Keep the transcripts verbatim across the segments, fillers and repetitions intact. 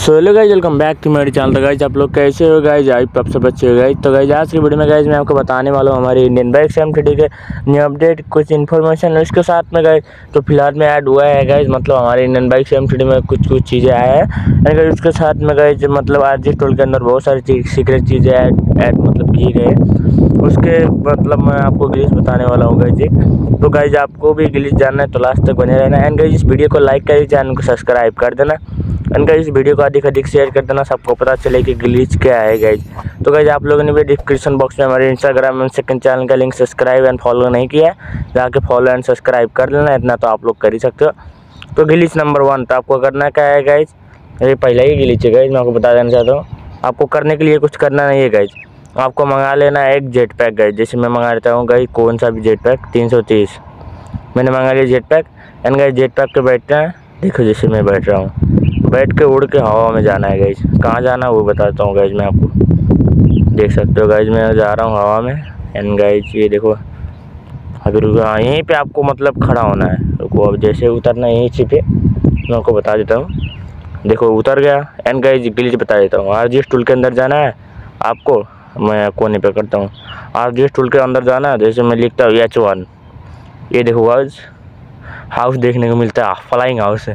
So hello guys, welcome back to मेरी चैनल। तो गाइज आप लोग कैसे हो गाइज? आई आप सब अच्छे हो गाइज। तो गाइज आज की वीडियो में गाइज मैं आपको बताने वाला हूँ हमारी इंडियन बाइक सेम थ्री के न्यू अपडेट, कुछ इन्फॉर्मेशन उसके साथ में गाइज तो फिलहाल में ऐड हुआ है गाइज। मतलब हमारी इंडियन बाइक सेम थ्री में कुछ कुछ चीज़ें आया है गाइज। उसके साथ में गाइज मतलब आज जिस टोल के अंदर बहुत सारी सीक्रेट चीज़ें ऐड ऐड मतलब की गए, उसके मतलब मैं आपको ग्लिच बताने वाला हूँ गाइज। तो गाइज आपको भी ग्लिच जानना है तो लास्ट तक बने रहना। एंड गाइज इस वीडियो को लाइक करिए, चैनल को सब्सक्राइब कर देना। एंड गाइज इस वीडियो को अधिक अधिक शेयर कर देना, सबको पता चले कि ग्लिच क्या है गाइज। तो गाइज आप लोगों ने भी डिस्क्रिप्शन बॉक्स में हमारे इंस्टाग्राम एंड सेकंड चैनल का लिंक सब्सक्राइब एंड फॉलो नहीं किया है, जाके फॉलो एंड सब्सक्राइब कर लेना। इतना तो आप लोग कर ही सकते हो। तो ग्लिच नंबर वन तो आपको करना क्या है गाइज, ये पहला ही ग्लिच है गाइज, मैं आपको बता देना चाहता हूँ। आपको करने के लिए कुछ करना नहीं है गाइज, आपको मंगा लेना है एक जेट पैक गाइज। जैसे मैं मंगा लेता हूँ गाइज कौन सा भी जेट पैक तीन सौ तीस मैंने मंगा लिया jet pack. And guys jet pack पे बैठते हैं, देखो जैसे मैं बैठ रहा हूँ, बैठ के उड़ के हवा में जाना है गाइज। कहाँ जाना है वो बताता हूँ गाइज मैं आपको, देख सकते हो गाइज मैं जा रहा हूँ हवा में। एंड गाइज ये देखो अभी रुको, हाँ यहीं पे आपको मतलब खड़ा होना है। रुको अब जैसे उतरना है यहीं से पे, मैं आपको बता देता हूँ। देखो उतर गया। एंड गाइज ग्लिच बता देता हूँ, आर जी एस टूल के अंदर जाना है आपको, मैं कोने पे करता हूँ। आर जी एस टूल के अंदर जाना है, जैसे मैं लिखता हूँ एच वन, ये देखो गाइज हाउस देखने को मिलता है, फ्लाइंग हाउस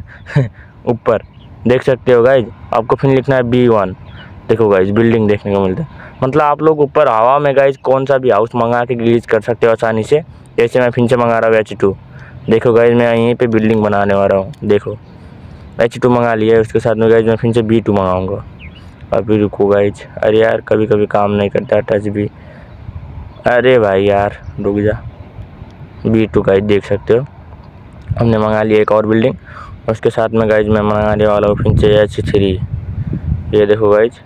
ऊपर देख सकते हो गाइज। आपको फिर लिखना है बी वन, देखो गाइज बिल्डिंग देखने को मिलता है। मतलब आप लोग ऊपर हवा में गाइज कौन सा भी हाउस मंगा के ग्लिच कर सकते हो आसानी से। जैसे मैं फिर से मंगा रहा हूँ एच टू, देखो गाइज मैं यहीं पे बिल्डिंग बनाने वाला हूँ। देखो एच टू मंगा लिया है, उसके साथ में गाइज मैं फिर से बी टू मंगाऊँगा। अभी रुको गाइज, अरे यार कभी कभी काम नहीं करता टच भी, अरे भाई यार रुक जा। बी टू गाइज देख सकते हो हमने मंगा लिया एक और बिल्डिंग। उसके साथ में गाइज मैं मंगाने वाला हूँ फिर से एच थ्री, ये देखो गाइज।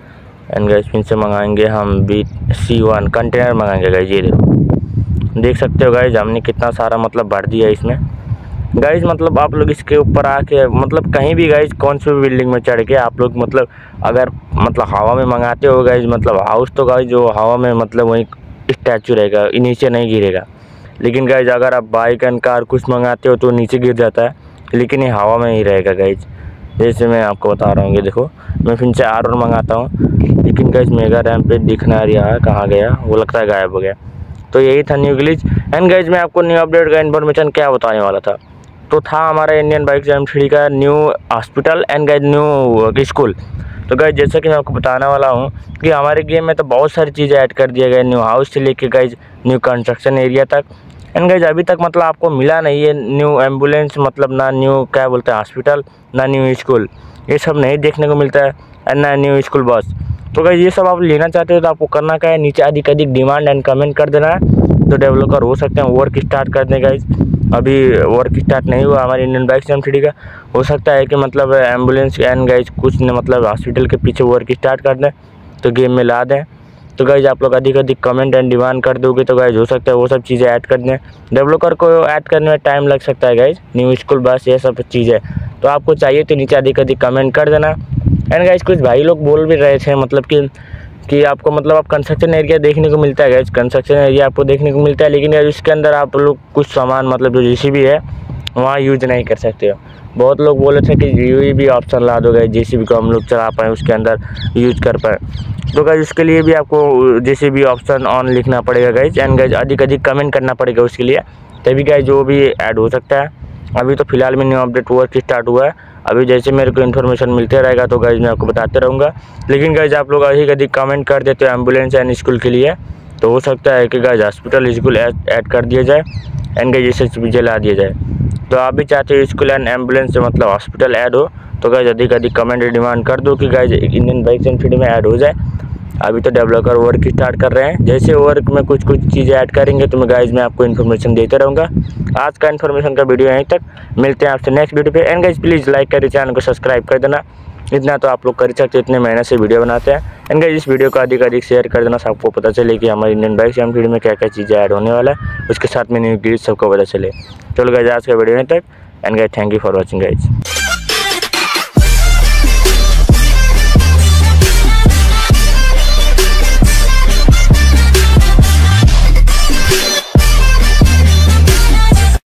एंड गाइज फिर से मंगाएंगे हम बी सी वन कंटेनर मंगाएंगे गाइज, ये देखो देख सकते हो गाइज हमने कितना सारा मतलब भर दिया इसमें गाइज। मतलब आप लोग इसके ऊपर आके मतलब कहीं भी गाइज कौन सी भी बिल्डिंग में चढ़ के आप लोग मतलब अगर मतलब हवा में मंगाते हो गाइज, मतलब हाउस तो गाइज जो हवा में मतलब वहीं स्टैचू रहेगा, नीचे नहीं गिरेगा। लेकिन गाइज अगर आप बाइक एंड कार कुछ मंगाते हो तो नीचे गिर जाता है, लेकिन ये हवा में ही रहेगा गाइज। जैसे मैं आपको बता रहा हूँ, ये देखो मैं फिर से आर वन मंगाता हूँ, लेकिन गाइज मेगा रैम पे दिखना रहा है, कहाँ गया वो, लगता है गायब हो गया। तो यही था न्यू ग्लिच। एंड गाइज मैं आपको न्यू अपडेट का इन्फॉर्मेशन क्या बताने वाला था, तो था हमारा इंडियन बाइक सेम थ्री का new hospital and guys new school. तो गाइज जैसा कि मैं आपको बताने वाला हूँ कि हमारे गेम में तो बहुत सारी चीज़ें ऐड कर दिया गया, न्यू हाउस से लेके गाइज न्यू कंस्ट्रक्शन एरिया तक। एंड गाइज अभी तक मतलब आपको मिला नहीं है न्यू एम्बुलेंस, मतलब ना न्यू क्या बोलते हैं हॉस्पिटल, ना न्यू स्कूल, ये सब नहीं देखने को मिलता है, एंड ना न्यू स्कूल बस। तो गाइज ये सब आप लेना चाहते हो तो आपको करना क्या है, नीचे अधिक अधिक डिमांड एंड कमेंट कर देना है, तो डेवलपर हो सकते हैं वर्क स्टार्ट कर दें गाइज। अभी वर्क स्टार्ट नहीं हुआ हमारी इंडियन बाइक सेम थ्री का, हो सकता है कि मतलब एम्बुलेंस एंड गाइज कुछ न मतलब हॉस्पिटल के पीछे वर्क स्टार्ट कर दें तो गेम में ला दें। तो गाइज आप लोग अधिक अधिक कमेंट एंड डिमांड कर दोगे तो गाइज हो सकता है वो सब चीज़ें ऐड कर दें। डेवलपर को ऐड करने में टाइम लग सकता है गाइज, न्यू स्कूल बस ये सब चीज़ें, तो आपको चाहिए तो नीचे अधिक अधिक कमेंट कर देना। एंड गाइज कुछ भाई लोग बोल भी रहे थे मतलब कि कि आपको मतलब आप कंस्ट्रक्शन एरिया देखने को मिलता है गाइज, कंस्ट्रक्शन एरिया आपको देखने को मिलता है, लेकिन यार इसके अंदर आप लोग कुछ सामान मतलब जो जेसीबी है वहाँ यूज नहीं कर सकते हो। बहुत लोग बोले थे कि यू भी ऑप्शन ला दो गाइज, जेसीबी को हम लोग चला पाएँ उसके अंदर यूज कर पाएँ। तो गाइज उसके लिए भी आपको जेसीबी ऑप्शन ऑन लिखना पड़ेगा गाइज। एंड गाइज अधिक अधिक कमेंट करना पड़ेगा उसके लिए, तभी गाइज जो भी ऐड हो सकता है। अभी तो फिलहाल में न्यू अपडेट वर्क स्टार्ट हुआ है, अभी जैसे मेरे को इन्फॉर्मेशन मिलते रहेगा तो गाइज मैं आपको बताते रहूँगा। लेकिन गाइज आप लोग अधिक अधिक कमेंट कर देते हो एम्बुलेंस एंड स्कूल के लिए, तो हो सकता है कि गाइज हॉस्पिटल स्कूल ऐड कर दिया जाए एंड गाइज जैसे चीज़ें ला दिया जाए। तो आप भी चाहते हो स्कूल एंड एम्बुलेंस से मतलब हॉस्पिटल ऐड हो, तो गाइज अधिक अधिक कमेंट डिमांड कर दो कि guys Indian bike same three में ऐड हो जाए। अभी तो डेवलपर वर्क स्टार्ट कर रहे हैं, जैसे वर्क में कुछ कुछ चीज़ें ऐड करेंगे तो मैं गाइज मैं आपको इन्फॉर्मेशन देते रहूँगा। आज का इन्फॉर्मेशन का वीडियो यहीं तक, मिलते हैं आपसे नेक्स्ट वीडियो पे। एंड गाइज प्लीज़ लाइक करिए, चैनल को सब्सक्राइब कर देना, इतना तो आप लोग कर सकते हो, इतने मेहनत से वीडियो बनाते हैं। एंड गाइज इस वीडियो को अधिक अधिक शेयर कर देना, सबको पता चले कि हमारी इंडियन बाइक सेम थ्री में क्या क्या चीज़ें ऐड होने वाला है, उसके साथ में न्यू ग्लिच सबको पता चले। चलो गाइज आज का वीडियो यहीं तक, and guys thank you for watching guys.